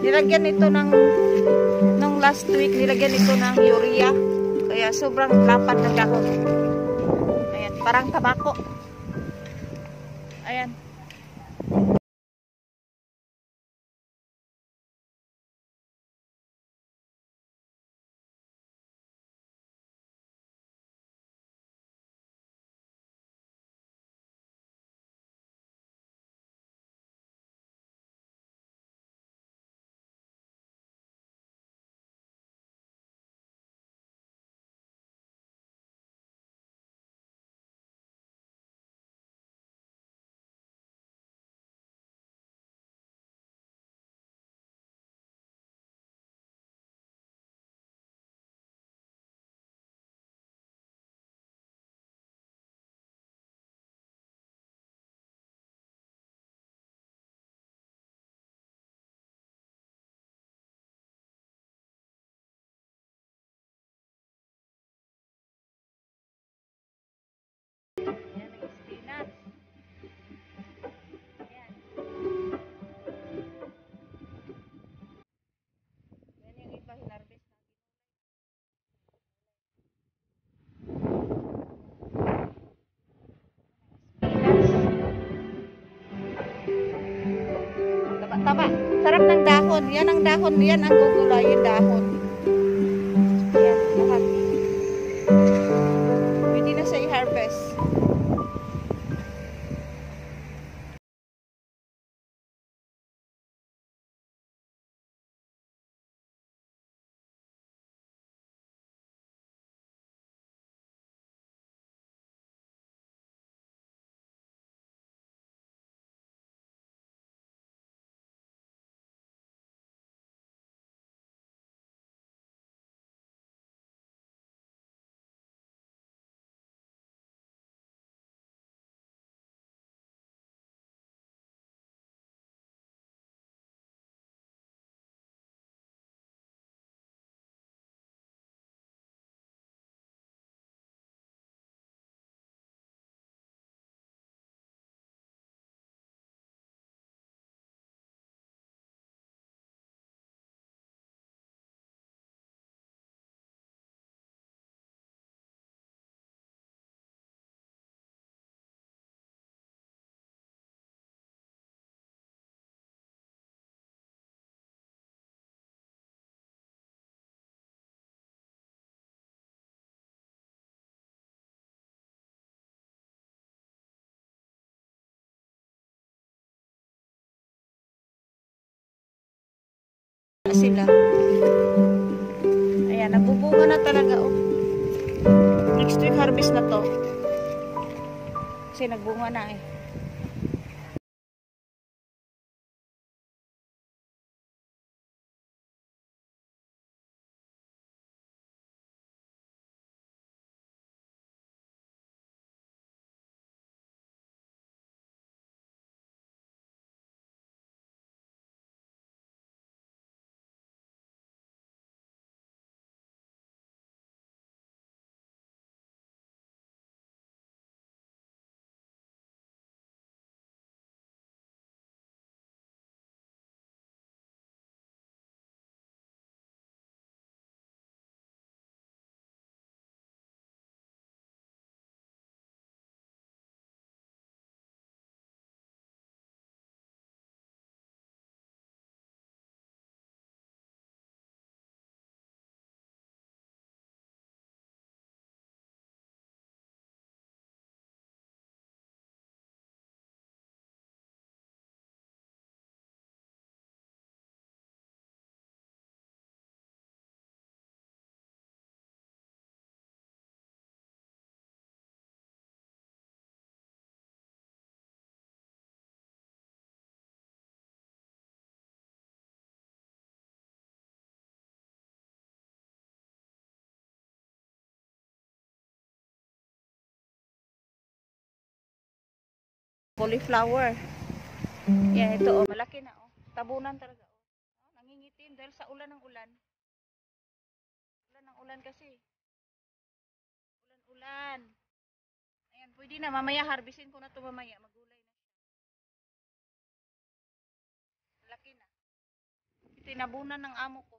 Nilagyan ito nung last week, nilagyan ito ng urea. Kaya sobrang lapad ng dahon. Ayan, parang tabako. Ayan. Tama. Sarap ng dahon. Yan ang dahon. Yan ang gugulayin dahon. Yan. Lahat. Pwede na siya i-harvest. Sila. Ayan, nabubunga na talaga. Oh. Next week harvest na to. Kasi nagbunga na eh. Cauliflower. Yan, ito oh, malaki na oh. Tabunan talaga oh. Nangingitim dahil sa ulan ng ulan. Ulan ng ulan kasi. Ulan-ulan. Ayan, pwede na. Mamaya harvestin ko na ito mamaya. Magulay na siya. Malaki na. Tinabunan ng amo ko.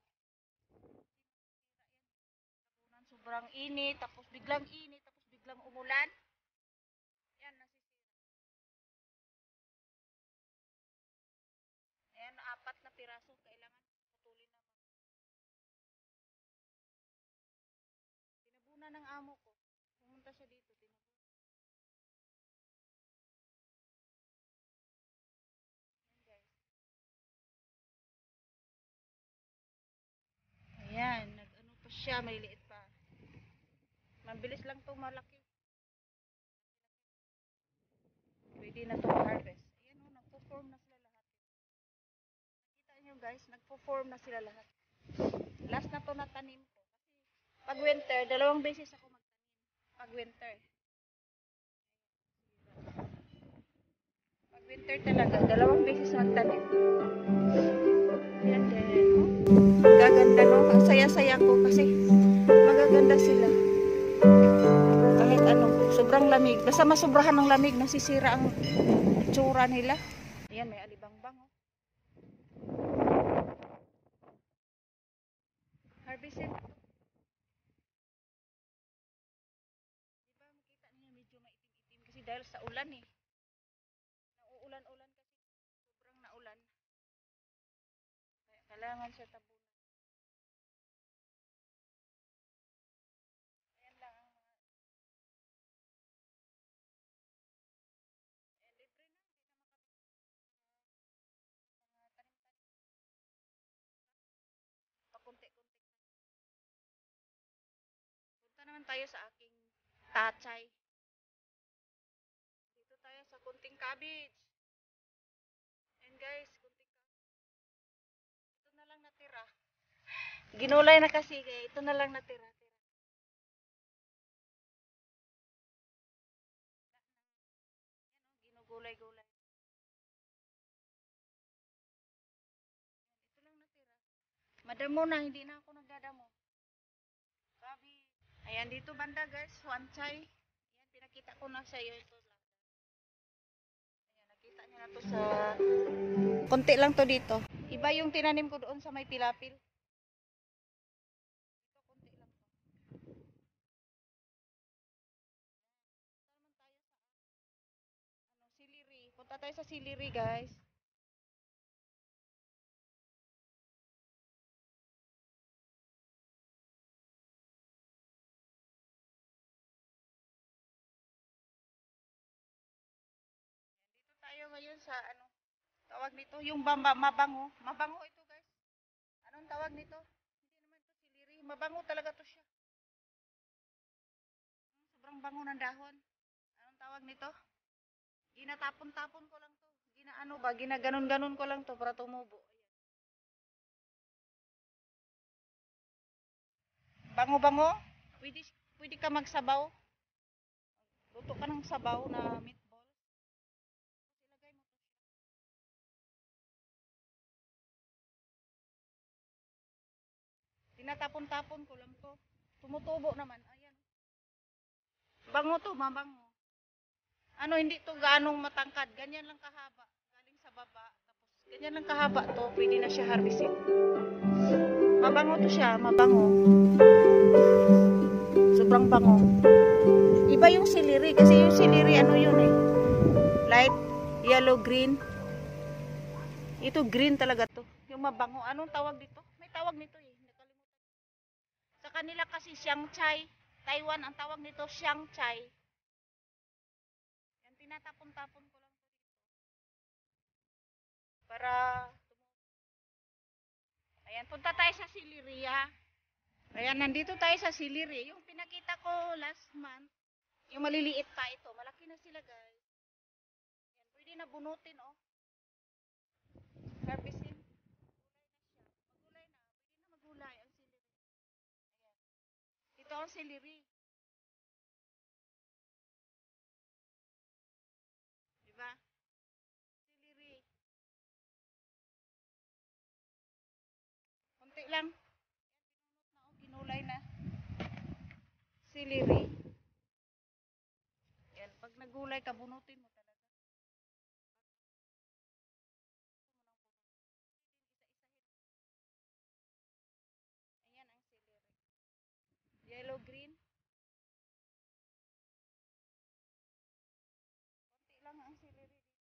Sobrang init, tapos biglang init, tapos biglang umulan. Yan, nasisira. Ayan, 4 na piraso. Kailangan putulin na. Tinabunan ng amo ko. Pumunta siya dito. Tinabunan, guys. Ayan, nag-ano pa siya, may liit pa. Mabilis lang to malaki. Pwede na to harvest. Ayan o, nagpo-form na sila lahat. Kita nyo guys, nagpo-form na sila lahat. Last na to na tanim ko. Pag winter, 2 beses ako magtanim. Pag winter. Pag winter talaga, 2 beses magtanim. Ayan din. Gaganda no? Ang saya-saya ko kasi magaganda sila. Kahit ano, sobrang lamig. Basta masobrahan ng lamig, nasisira ang itsura nila. Ayan, may alibangbang oh. Harvestin ito. Diba makita niyo medyo maitim-itim kasi dahil sa ulan eh. Nauulan-ulan kasi sobrang naulan. Kaya kailangan siya tabunan. Ayan lang ang mga libre na. Mga tanim-tanim. Pakunti-kunti. Punta naman tayo sa aking tatay. Dito tayo sa kunting cabbage. And guys, kunting cabbage. Ito na lang natira. Ginulay na kasi kaya ito na lang natira. Ginugulay-gulay. Ito lang natira. Madamo na, hindi na ako nagdadamo. Cabbage. Ayan, dito banda guys, wanchay. Ayan, pinakita ko na sa iyo ito lang. Ayan, nakita niyo na to sa... Konti lang to dito. Iba yung tinanim ko doon sa may pilapil. Ito, konti lang to. Siliri. Punta tayo sa siliri guys. Dito tayo ngayon sa ano, tawag nito, yung mabango. Mabango ito guys. Anong tawag nito? Hindi naman ito siliri. Mabango talaga to siya. Sobrang bango ng dahon. Anong tawag nito? Ginatapon-tapon ko lang to. Ginaano ba? Ginaganon-ganon ko lang to para tumubo. Bango-bango. Pwede, pwede ka magsabaw. Luto ka ng sabaw na meatball. Ilagay mo to. Tinatapon-tapon ko lang to. Tumutubo naman. Ayan. Bango to, mabango. Ano, hindi to ganong matangkad. Ganyan lang kahaba. Galing sa baba. Tapos, ganyan lang kahaba to. Pwede na siya harvestin. Mabango to siya. Mabango. Sobrang bango. Iba yung celery. Kasi yung celery, ano yun eh. Light, yellow, green. Ito green talaga to. Yung mabango. Anong tawag dito? May tawag nito eh. Nakalimutan. Sa kanila kasi siang chai. Taiwan, ang tawag nito siang chai. Yan, tinatapon-tapon ko lang to dito. Para, ayan, punta tayo sa Siliria. Ayan, nandito tayo sa Siliria. Yung pinakita ko last month, yung maliliit pa ito. Malaki na sila guys. Yan, pwede na bunutin oh. Harvestin. Magulay na. Pwede na magulay ang Siliria. Ayan. Ito ang Siliria. Diba? Siliria. Konti lang. Ginulay na. Celery. Yan, pag nagulay ka, bunutin mo talaga. yellow green. Konti lang ang celery.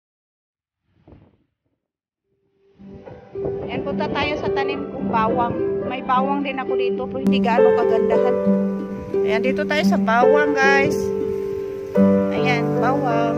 Yan, punta tayo sa tanim kong bawang. May bawang din ako dito pero hindi gaano kagandahan. Ayan, dito tayo sa bawang guys. Ayan, bawang.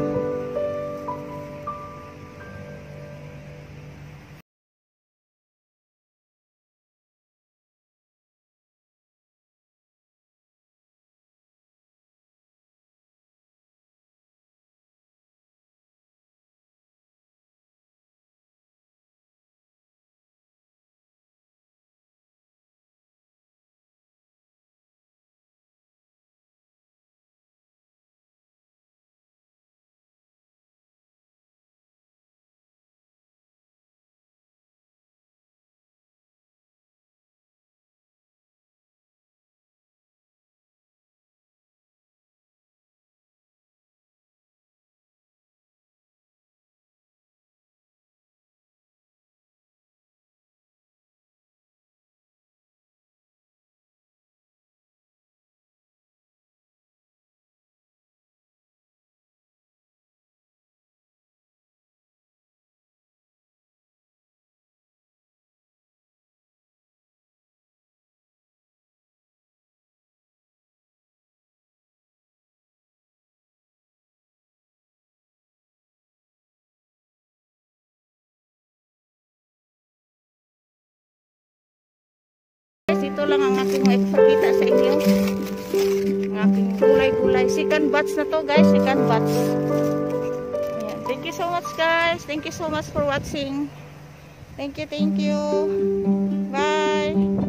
Guys, ito lang ang aking maipakita sa inyo. Ang aking gulay-gulay. Second batch na to guys. Second batch. Ayan. Thank you so much guys. Thank you so much for watching. Thank you. Bye.